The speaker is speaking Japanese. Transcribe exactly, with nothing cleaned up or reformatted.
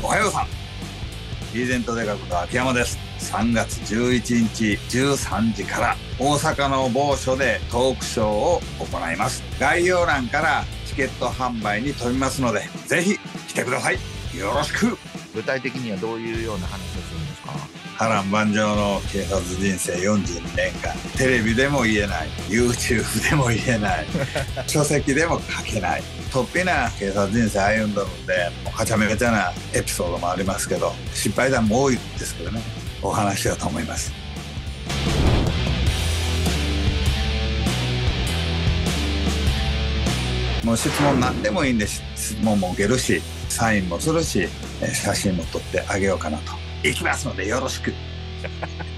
おはようさん、リーゼントデカこと秋山です。さんがつじゅういちにちじゅうさんじから大阪の某所でトークショーを行います。概要欄からチケット販売に飛びますので、ぜひ来てください。よろしく。 具体的にはどういうような話をするんですか？ 波乱万丈の警察人生よんじゅうにねんかん、テレビでも言えない、 YouTube でも言えない書籍でも書けない、とっぴな警察人生歩んだので、もうはちゃめちゃなエピソードもありますけど、失敗談も多いですけどね、お話しようと思います。もう質問何でもいいんです。質問も受けるし、サインもするし、写真も撮ってあげようかなと。行きますのでよろしく。